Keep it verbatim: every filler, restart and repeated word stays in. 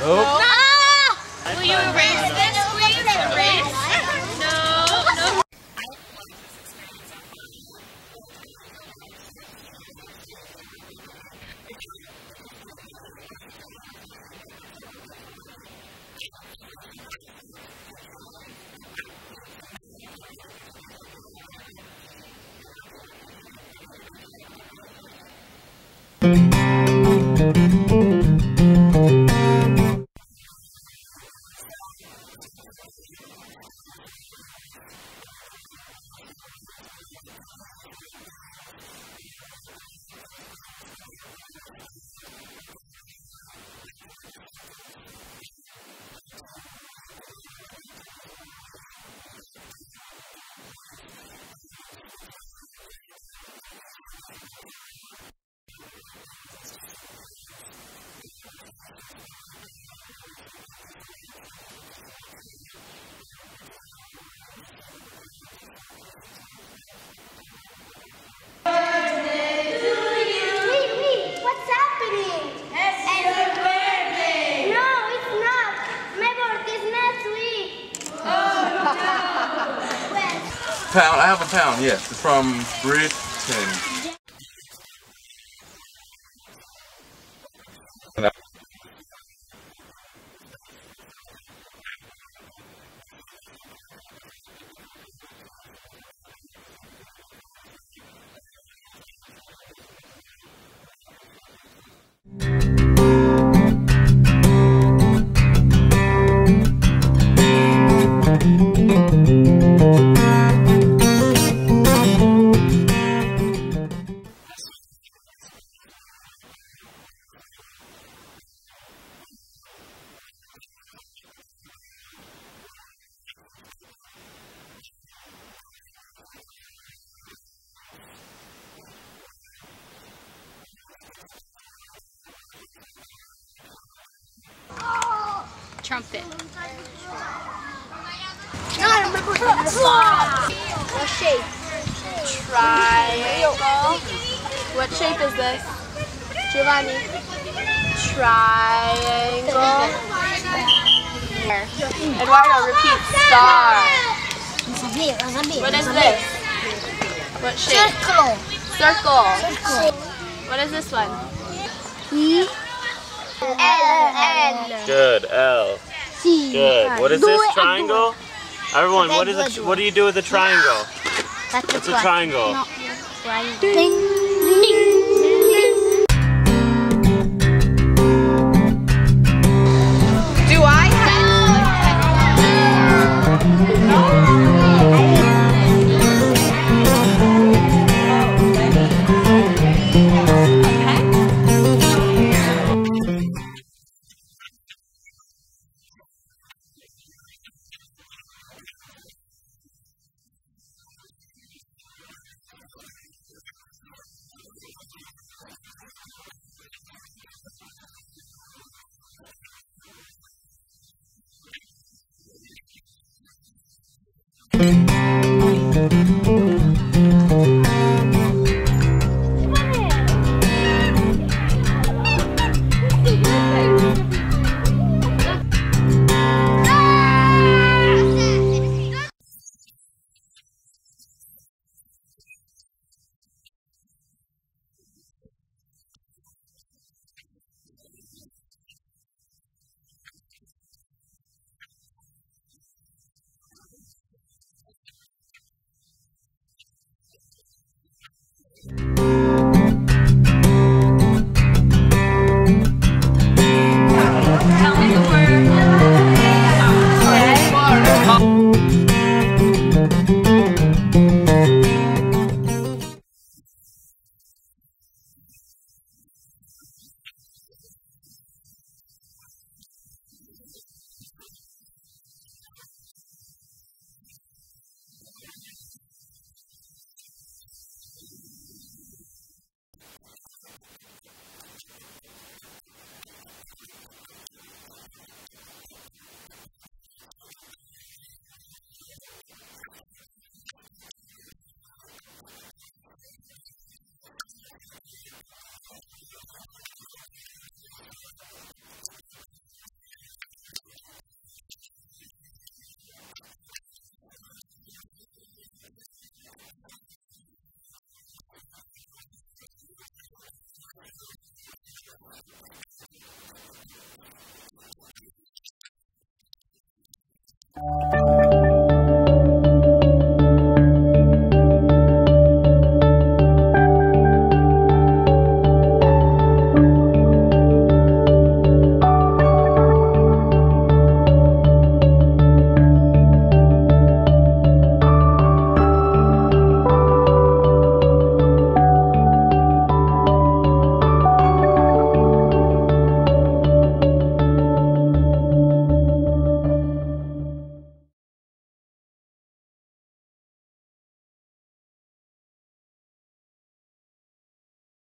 Nope. No. Ah! Will you erase this, please? Erase? No, no. Town, I have a town, yes, it's from Britain. Trumpet. What shape? Triangle. What shape is this? Giovanni. Triangle. Eduardo, repeat. Star. What is this? What shape? Circle. Circle. Circle. What is this one? E. L. L. Good, L. C. Good. What is this triangle? Everyone, what is it? What do you do with a triangle? That's What's a triangle? Ding.